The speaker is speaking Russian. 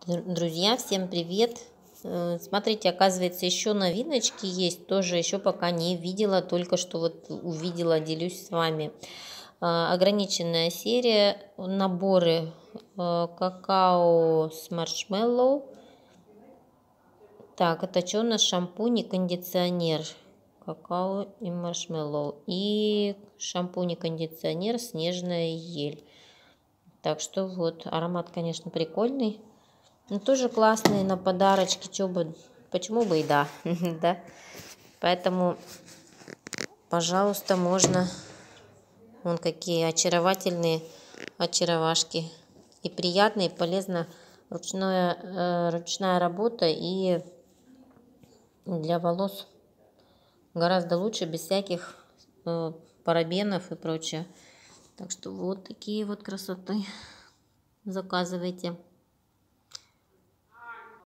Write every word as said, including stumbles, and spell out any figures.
Друзья, всем привет! Э, Смотрите, оказывается, еще новиночки есть, тоже еще пока не видела, только что вот увидела, делюсь с вами. А, Ограниченная серия, наборы э, какао с маршмеллоу. Так, это что у нас? Шампунь и кондиционер. Какао и маршмеллоу. И шампунь и кондиционер снежная ель. Так что вот, аромат, конечно, прикольный. Ну, тоже классные на подарочки, чё бы, почему бы и да, да. Поэтому, пожалуйста, можно. Вон какие очаровательные очаровашки. И приятно, и полезно. Ручная, э, ручная работа, и для волос гораздо лучше, без всяких э, парабенов и прочее. Так что вот такие вот красоты. Заказывайте.